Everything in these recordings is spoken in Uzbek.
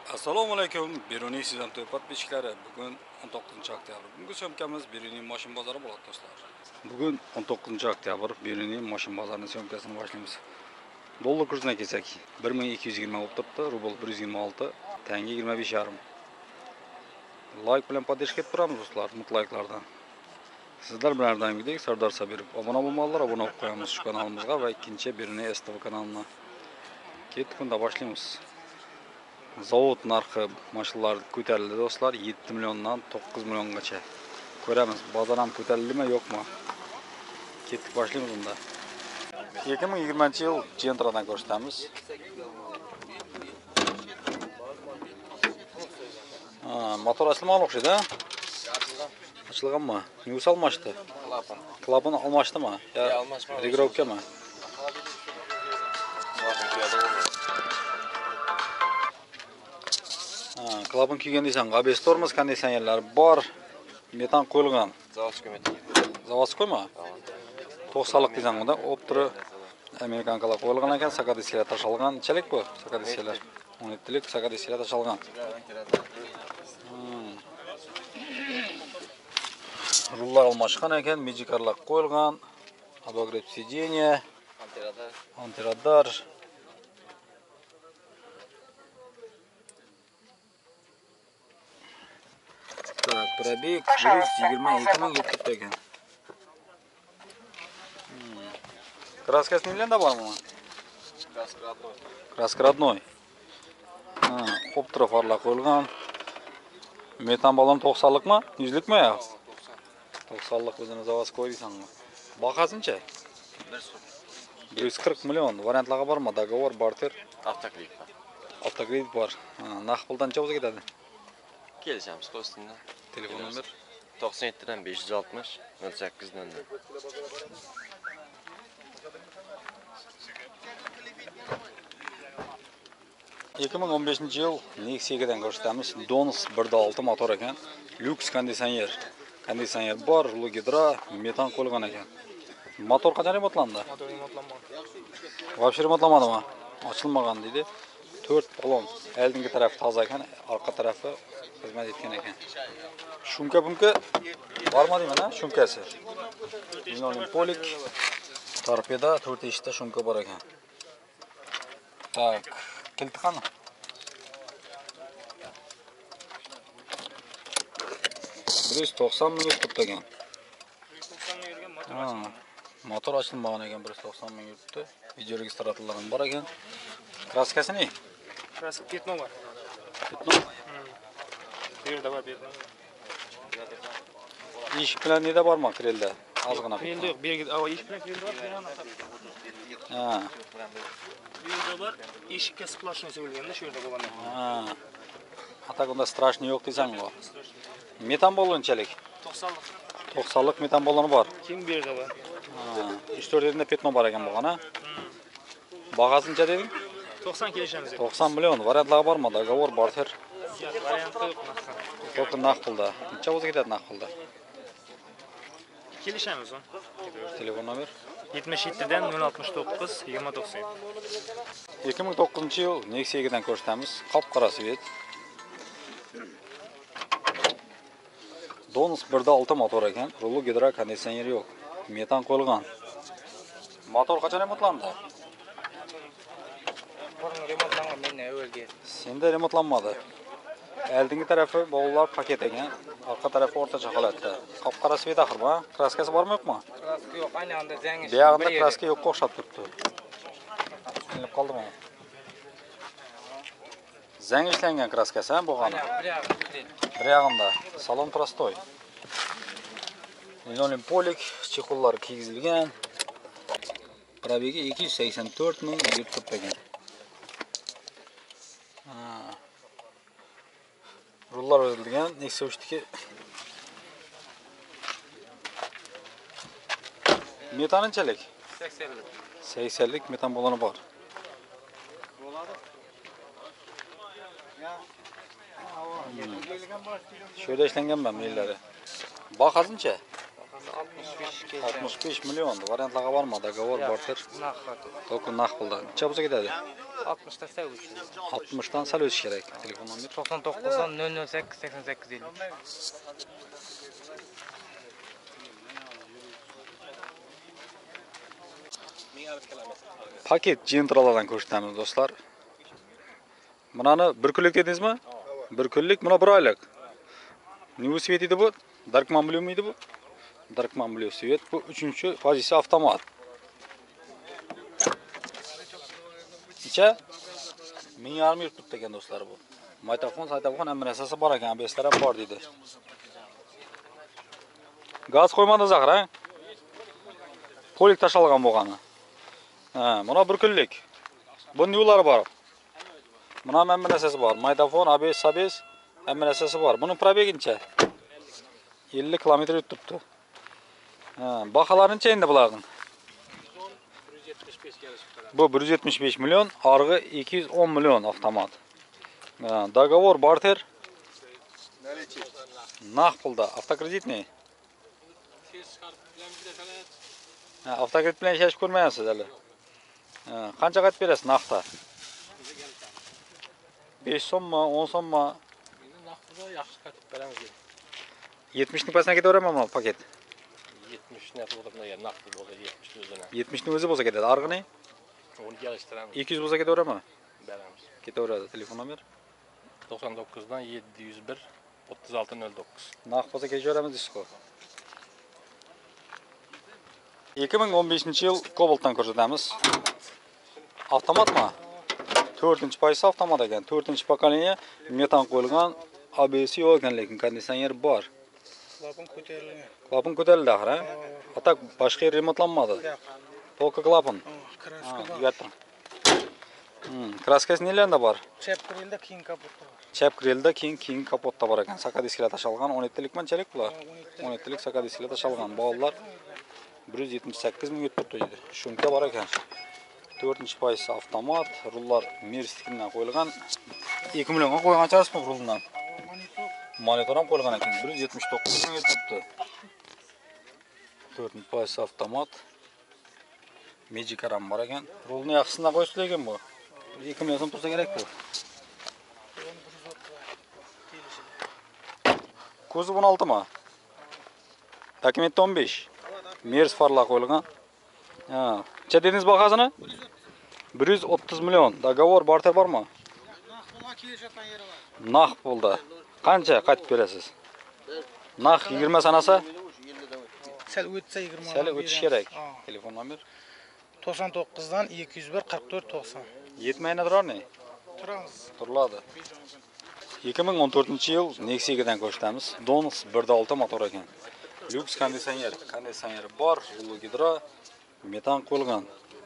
Assalomu alaykum. Beruniy sizdan to'pat beshklari. Bugun 19-oktyabr. Bugungi syomkamiz Beruniy mashina bozori bo'ladi do'stlar. Bugun 19-oktyabr Beruniy mashina bozorining syomkasini boshlaymiz. Dollar kursini kelsak, 1220 bo'lib turibdi, rubl 126, tanga 25,5. Like bilan podдержка etib turamiz do'stlar, mutlayiklardan. Sizlar bilan ardamgidek Sardor Sabirov obuna bo'lmaganlar obuna bo'lib qo'yamiz shu kanalimizga va ikkinchi Beruniy STV kanalına. Ketdik, unda boshlaymiz. Zavod narxi mashinalar ko'tarildi do'stlar, 7 milliondan 9 milliongacha. Ko'ramiz, bozor ham ko'tarildimi, yo'qmi? Ketdik, boshlaymiz unda. 2020-yil Gentra'dan ko'rsatamiz. Motor ochilmagan o'xshaydi. Ochilganmi? Nima almashdi? Klapan almashdimi? Yo, regrovkami? Klapan kuygan deysan, ABS tormoz konditsionerlari bor. Metan qo'yilgan. Zavodskoymi? 90lik deysan unda, optri Amerikankalar qo'yilgan ekan, sakadisiyalar tashalgan. Nechilik bu? Sakadisiyalar. 17lik sakadisiyalar tashalgan. Rullar almashgan ekan, mejikarlar qo'yilgan. Обогрев сиденья, антирадar. Так, пробег 122 ming ketdi ekan. Краскасы нелерде бармы? Краска родной. Оптро фарлар qo'yilgan. Metan balon 90lıkmi? 100likmi yo? 90lik o'zini заводской deysanmi? Бағасынcha? 140 million. Variantlarga bormi? Договор, barter, avtokredit bor. Naqd puldancha o'zi ketadi. Kelishamiz qo'stinda. Telefon nomer 97 dan 560 08 dan. 2015-yil Nexia'dan ko'rsatamiz. Donus 1.6 motor ekan. Lux konditsioner. Konditsioner bor, rul gidro, metan qo'yilgan ekan. Motor qachon remontlandi? Motor remontlanmadi. Вообще remontlanmadimi? Ochilmagan deydi. 4 balon. Oldingi taraf toza ekan, orqa tarafi xizmat etgan ekan. Shumka-bunka bormi deyman, shumkasi. Linoleum polik. Torpeda 4 eshikda shumka bor ekan. Tak, kilti qani? Biz 90 ming yurtdi ekan. 190 ming yurgan motor. Motor ochilmagan ekan, 190 ming yurtdi. Video registratorlari bor ekan. Kraskasi ne? Kraska petno bor. Petno? Bu yerda bor petno. Eshik bilan neda bormi kirelda? Ozgina. Endi yo'q, bu yerga eshik bilan kirdi bor, bu yerga Bu yerda bor, eshikka splashni so'yilganda shu yerda bo'lgan. Atak unda strashni yo'q deysan-ku. Metan balonchalik. 90lik. 90lik metan baloni bor. Kim bu yerda bor? 3-4 yerinde petno bor ekan bo'lgan, ha? Бағасынcha deding? 90 kelishamiz. 90 million. Variantlar bormi? Договор, barter. Variantda yo'q. Только naqd pulda. Necha o'zi ketadi naqd pulda? Kelishamiz. Telefon nomer 77 dan 069 2090. 2009-yil Nexia'dan ko'rsatamiz. Qop-qora svet. Donus 1.6 motor ekan. Rulu gidro konditsioner yo'q. Metan qo'yilgan. Motor qachon remontlandi? Burun remontlangan men o'lga. Senda remontlanmadi. Oldingi tarafi bog'lar paket ekan, orqa tarafi o'rtacha holatda. Qop-qora svet axirmi? Kraskasi bormi yo'qmi? Kraska yo'q, ayni anda zangi. Bu yerda kraska yo'qqa o'xshab turibdi. Tushunib qoldimi? Zang ishlangan kraskasi ham bo'lgani. Bir yog'ida salon prostoy. Linoleum polik, chexollar kiygizilgan. Probegi 284 ming yurtib ekan. Rullar o'zilgan, Nexia 3'diki metanınçalik? 80lik. 80lik metan balonu bor. Şöyle işlengan ben millere. Bak azınca. 65 keldi. 65 milyon. Variantlarga var mı? Dogovor, barter. Naqd. To'kin naq puldan. Necha bo'lsa ketadi? 60 ta seviş. 60'dan sal o'sish kerak. Telefon nomeri 99'dan 008 88 50. paket jentralardan ko'rsatamiz do'stlar. Bunani 1 kunlik dedingizmi? 1 kunlik, buni 1 oylik. Velosiped edi bu. Darkman Blue edi bu. Darkman Blue Svet bu 3-pozitsiya avtomat. İçe 1000 yurt tuttu ekan do'stlar bu. Maytafon, saytafon hamma narsasi bor ekan, ABS'lar ham bor dedi. Gaz qo'ymadi Zahra. Polik tashalgan bo'lgani. Ha, buna 1 kunlik. Bunun yo'llari bor. Buna hamma narsasi bor. Maytafon, ABS, hamma narsasi bor. Buning probegincha 50 kilometr yutibdi. Ha, baholarıncha endi bularning. Bu 175 milyon, argı 210 milyon avtomat. Dogovor, barter. Naq pulda, avtokredit ne? Avtokredit bilan ishlash ko'rmayapsiz hali. Qancha qaytib berasiz naqda? 5 so'mmi, 10 so'mmi? Naqdda yaxshi qaytib beramiz. 70 ning pasına ketaveraman bu paket. 70 net bo'lib naqd bo'ldi 70 o'zini. 70 ning o'zi bo'lsa ketadi, argı ne? Onu geliştiremiz. 200 bo'lsa ketaveraman. Beramiz. Ketaveradi, telefon nomer. 99'dan 701 3609. Naq bo'lsa ketaveramiz deysiz-ku. 2015 yıl Cobalt'tan ko'rsatamiz. Avtomatmi? 4-pozitsiya avtomat ekan. 4-pokoleniya metan qo'yilgan, ABS yo'q ekan, lekin konditsioner bor. Klapın ko'tarildi axir, ha? Atak boshqa yer remontlanmadi. Только klapın. Kraska. Kraskasi nelarida bor? Chap grillda keyin kapotda bor. Chap grillda keyin kapotda bor ekan. Saka disklar tashalgan, 17lik qanchalik bular? 17lik saka disklar tashalgan. Bolalar 178 ming yutibdi dedi. Shuncha bor ekan. 4-pozitsiya avtomat, rullar Mercedes-dan qo'yilgan. 2 millionga qo'ygan charasmi ruldan? Monitor ham qo'yilgan ekan. 179 ming yutibdi. 4-pozitsiya avtomat. Magic ham bor ekan. Rulni yaxshisidan qo'yishdi lekin bu. 2 million so'm tursa kerak bu. Ko'zi 16 mi? Dokument 15. Mers farlar qo'yilgan. Ha, necha dedingiz bahosini? 130 milyon. Dogovor, barter bormi? Naq pulda. Qancha qaytib berasiz? Naq 20 sanasa? Sal o'tsa 20. Sal o'tish kerak. Telefon nomer 99'dan 201 44 90. Yetmaydi turar ne? Turamiz. Turiladi. 2014 yil Nexia'dan ko'rsatamiz. Donus 1.6 motor ekan. Lux konditsioner bor, rulu gidro, metan qo'yilgan.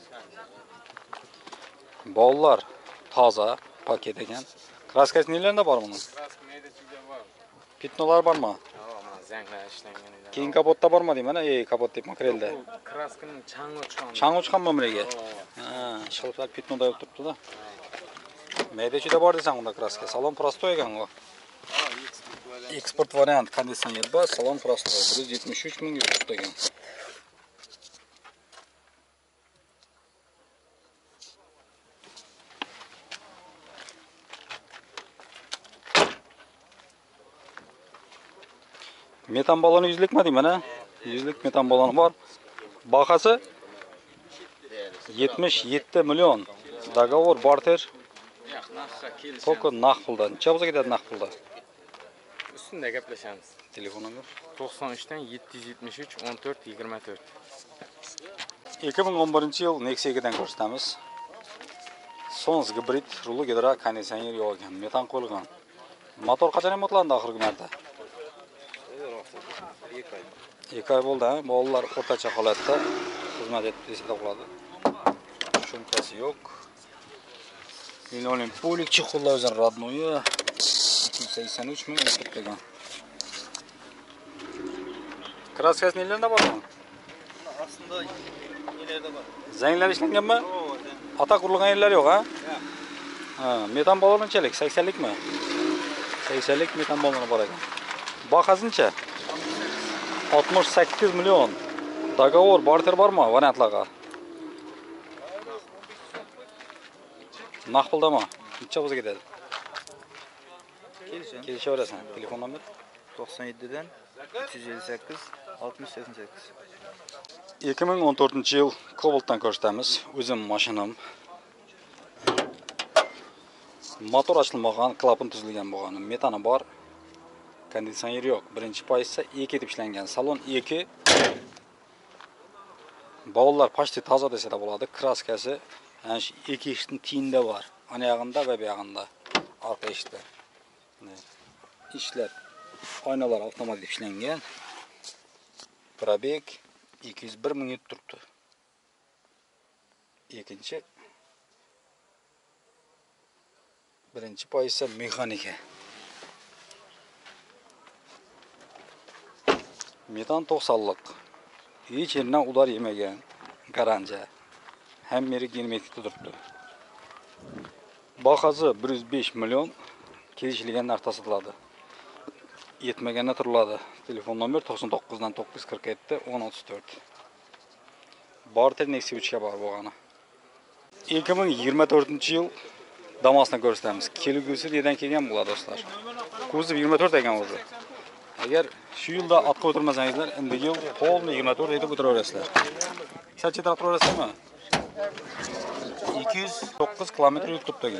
Bolalar toza paket ekan. Kraskasi nelarida bor buning? Pitnolar bormi? Zanglar ishlangan edi. Keyin kapotda bormi deyman, kapot deb makrelda. Kraskaning changi chiqqan. Changi chiqqanmi bunaga? Ha, shilplar pitnoda olib turibdi-da. Mayda-chuyda bor desang unda kraska. Salon prostoy ekan u. Eksport variant konditsioner bor, salon prostoy. 173 ming yutibdi ekan. Metan balonu 100'lik mi diyeyim ha? 100'lik metan balonu var. Bahası 77 milyon. Dogovor, barter. To'kin naq puldan. Necha bo'lsa ketadi naq pulda? Üstünde gaplashamiz. Telefon nomer 93'dan 773 14 24. 2011 yil Nexia'dan ko'rsatamiz. Sons gibrid ruli gidro konditsioner yo'q ekan. Metan qo'yilgan. Motor qachon remontlandi oxirgi marta? 2 oy bo'ldi, ha? Bolalar o'rtacha holatda xizmat etib desa bo'ladi. Shumkasi yo'q. Linoleum polik chexollar o'zini родное 283 ming ekan. Kraskasi nelarida bor? Aslında ileride var. Zanglar ishlanganmi? Atak urilgan yerlar yo'q, ha? Ha, metan baloni qanchalik? 80lik mi? 80lik metan baloni bor ekan. Bahasıncha 68 milyon. Dogovor, barter bormi variantlarga? Naq puldami? Necha bo'lsa ketadi? Kelishaverasan. Telefon nomer 97 dan 358 60 88. 2014-yil Cobalt'dan ko'rsatamiz. O'zim mashinam. Motor ochilmagan, klapan tuzilgan bo'lgan. Metani bor. Konditsioner yo'q. Birinchi pozitsiya E ketib ishlangan. Salon E2. Bavullar почти toza desa da bo'ladi. Kraskasi ana shu ikki eshikning tiyinda bor. Oyog'ida va bu yog'ida. Orqa eshikda. Ishlar. Oynalar avtomatik ishlangan. Probeg 201 ming yutib turibdi. Ikkinchi birinchi pozitsiya mexanika. Metan 90'lık. Hiç yerinden udar yemegen. Garanca. Hem yeri gelmekte durdu. Bakazı 105 milyon. Kelişiligen artasıdladı. Yetmegende turladı. Telefon nomer 99'dan 947 1034. Barter Nexi 3'e var bu ana. 2024 yıl Damas'tan gösterimiz. Kelgüsü neden kelgen bu dostlar. Kuzov 24 ekan o'zi. Agar shu yilda atqa o'tirmasangizlar, endi yil polni 24 etib o'tiraverasizlar. Sal chetroq turaverasizmi? 209 kilometr yutib turgan.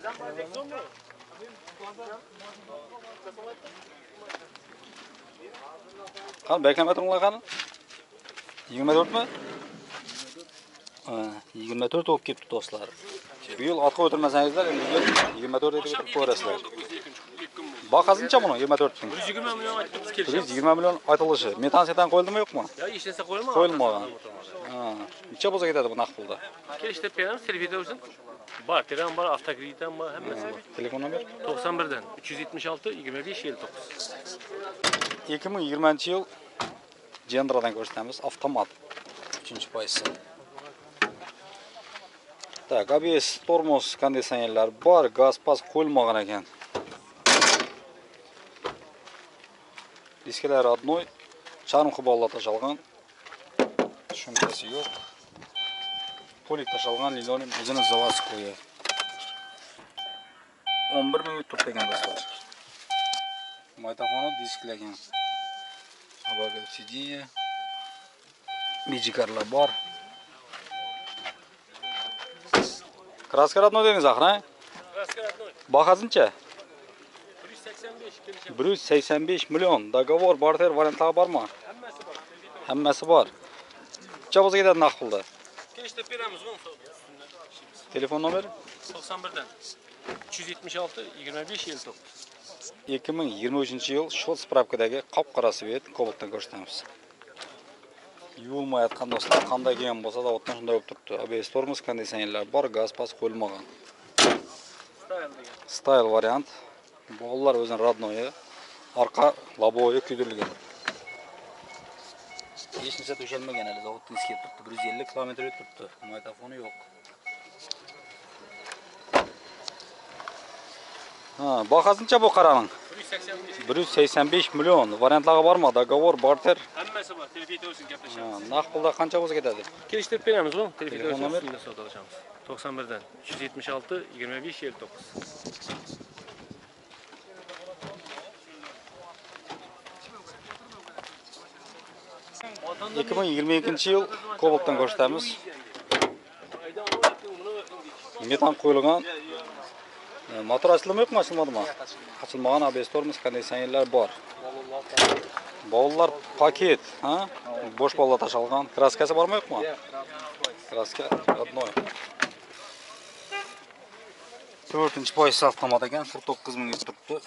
Qani beklemetrlar qani? 24 mi? 24 olib ketdi do'stlar. Bu yil atqa o'tirmasangizlar, endi yil 24 etib o'tirib ko'rasizlar. Bakazınca bunu 24 bin. 120 milyon aytdınız kelişamiz. 120 milyon aytılışı. Metan setan koyuldu mu yok mu? Ya işlese koyulma. Koyulmagan. Neçe bolsa ketadi bu naq pulda? Kelişte peyam servide olsun. Barterden var, avtokreditten var, hemmesi. Telefon nomer 91'den 376 25 59. 2020 yıl Gendra'dan ko'rsatamiz. Avtomat. 3. pozitsiya. Tak, ABS, tormoz, konditsionerlar bor, gaz pas qo'yilmagan ekan. Diskler одной, charm hiballa tashalgan. Shumkasi yo'q. Polik tashalgan, linoleum o'zini заводское. 11 ming yutib degan do'stlar. Maytafoni disklagan. Abaga sидinye. Mijikarlar bor. Kraska родной dedingiz axir, ha? Kraska родной. Bahasıncha? 185 kelişamiz. 185 milyon. Dogovor, barter variantlar bormi? Hemmesi var. Hammasi bor. Necha bo'lsa ketadi naq pulda? Kelişte peyamız var. Telefon nomer 91'den 376 25 59. 2023 yil Shol spravkadagi qop-qora svet Cobalt'dan ko'rsatamiz. Yuvilmayotgan do'stlar, qanday kelgan bo'lsa da o'tdan shunday bo'lib turibdi. ABS tormoz konditsionerlar bor, gaz pas qo'yilmagan. Style variant. Bog'lar o'zining родной. Orqa laboyi kuydirilgan. Hech narsa to'shalmagan hali zavoddan iskab turibdi. 150 kilometr o'tib turibdi. Maytafoni yo'q. Ha, bahasıncha bu qaraning? 185. 185 milyon. Variantlarga bormi? Dogovor, barter. Hemmesi var. Telefide olsun gaplashamiz. Naq pulda qancha bo'lsa ketadi? Kelişte peyamız var. Telefide Telefon olsun. nomer? Üstünde soda alacağımız. 91'den 376 25 59. Vatandaş 2022 yıl Cobalt'dan ko'rsatamiz. Metan qo'yilgan. Motor açılımı yok mu, açılmadı mı? Açılmagan ABS tormoz konditsionerlar bor. Bavullar paket, ha? Boş bavullar taşalgan. Kraskasi bormi yo'q mu? Kraska родной. 4. pozitsiya avtomat ekan, 49 ming turibdi.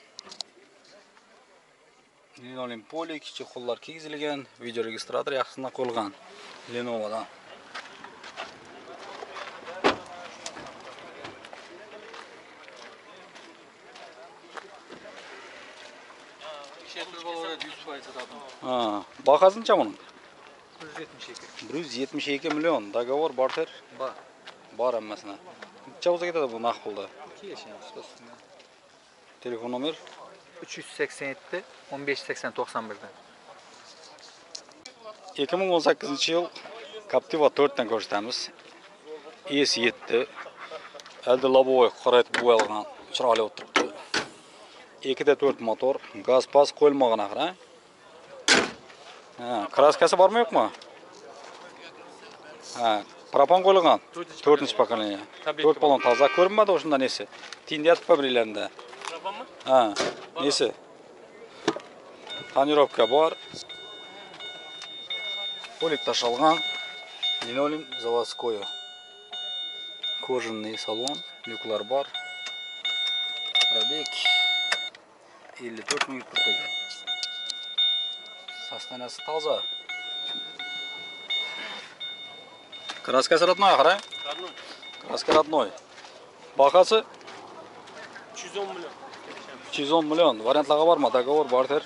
Linoleum polik, chexollar kiyizilgan, video registrator yaxshisidan qo'yilgan. Lenovo'dan. Ha, bahasıncha bunun? 172 milyon. Dogovor, barter Bor. bor hammasini. Necha bo'lsa ketadi bu naq pulda? Kelishamiz do'stim. Telefon nomer 387 15 80 91'den. 2018 yıl Captiva 4'ten ko'rsatamiz. E7. Elde lobovoy qoraytib bo'yalgan, chiroyli o'tiribdi. 2.4 motor, gaz pas qo'yilmagan axir, ha? Ha, kraskasi bormi yo'qmi? Ha, propan qo'yilgan. 4-pokoleniya. 4 balon toza ko'rinmadi o'shunda nesi? Tindiyatib birlarida. Propanmi? Ha, nesi? Tonirovka bor. Polik tashalgan. Linoleum заводской. Кожаный салон, люклар бар. Пробег 54 ming turtagan. Состоянияsi toza. Краскасы родной, axir, Родной. Краска родной. Бағасы 210 milyon. 210 million. Variantlarga bormi? Договор barter.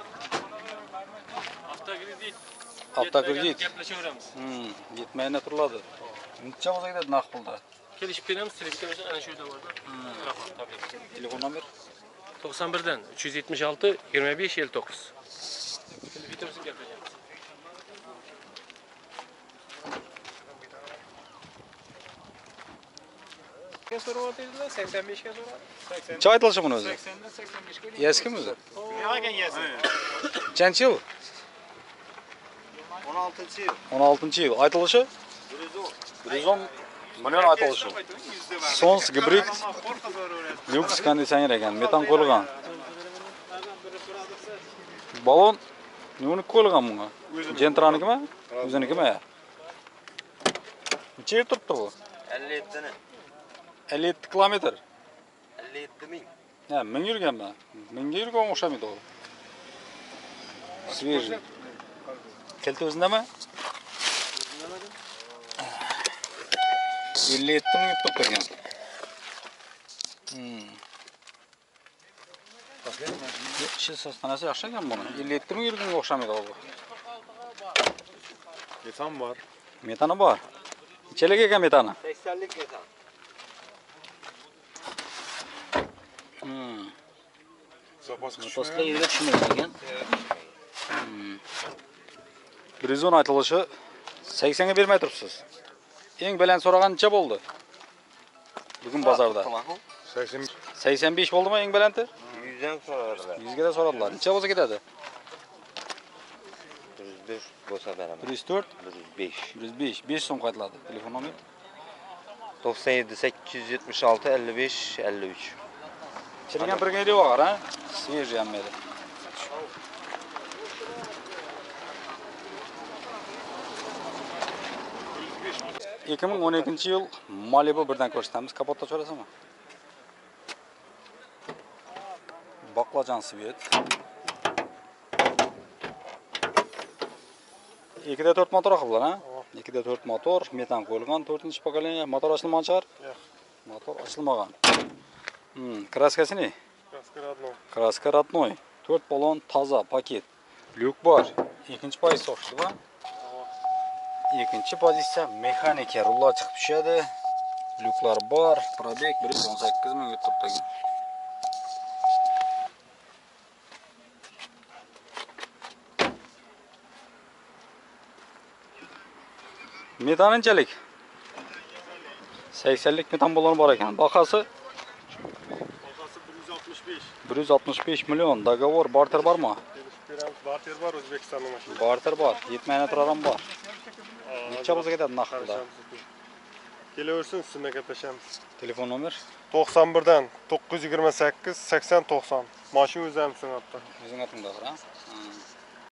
Avtokredit. Avtokredit. Gaplashaveramiz. Yetmayna turiladi. Necha bo'lsa ketadi naqd pulda? Kelishib beramiz, telefon ana shu yerda bor. Tabii. Telefon nomer 91'den 376 25 59. Videomuzu gaplashaveramiz. Kaç soru var dediler? 85 kaç soru var? 80. necha aytilishi buni o'zi? 80'den 85 'ga. Eskimi o'zi? Nima yesi? Nechanchi yil? 16-yil. 16-yil. Aytilishi 110 million aytilishi. Sons gibrid Lux konditsioner ekan, metan qo'yilgan. Balon nima qo'yilgan bunga? Gentranikimi? O'zinikimi? Necha yil turibdi bu? 57 ni. 57 kilometr. 57 ming. Ha, 1000 yurganman. 1000ga yurgan o'xshamaydi u. Свежий. Kelti o'zindami? 57 ming turibdi ekan. Ishi sostanasi yaxshi ekan buni. 57 ming yurganga o'xshamaydi bu. Metan var. Metani bor. Nechalik ekan metani? 80'lik metan. Zapas Zapasga yerga tushmaydi ekan. 110 aytilishi 80 ga bermay turibsiz. Eng baland so'ragan necha bo'ldi? Bugun bozorda. 80 85 bo'ldimi eng balandi? 100'den so'radilar. 100 ga da so'radilar. Necha bo'lsa ketadi? 105 bo'lsa beraman. 104, 105. 105, 5 so'm qaytiladi. Telefon nomer 97 876 55 53. Chirigan bir gaydi var ha? Свежий hammasi. – 2012 yil Malibu birdan ko'rsatamiz. Kapotda so'rasami? Baqlajan svet. 2.4 motor qildilar, ha? 2.4 motor, metan qo'yilgan, 4-pokoleniya, motor ochilmagan chiqar? Yo'q. Motor ochilmagan. Kraskasi ne? Kaskaradno. Kraska родной. 4 balon toza paket. Lyuk bor. Ikkinchi pozitsiya o'xshaydi va ikkinchi pozitsiya mexanika, rullar chiqib tushadi. Lyuklar bor. Probeg 118 ming turibdi. Metan qanchalik? 80lik metan baloni bor ekan. Bahasi 165. 165 million. Dogovor barter bormi? Barter var O'zbekistonning mashinasi. Barter bor. Yetmayna turadan bor. Necha bo'lsa ketadi naqdda? Kelaversin, sizinle gaplashamiz. Telefon nomer 91'den 928 80 90. Mashina o'zimizning hatto. o'zing atingda, ha?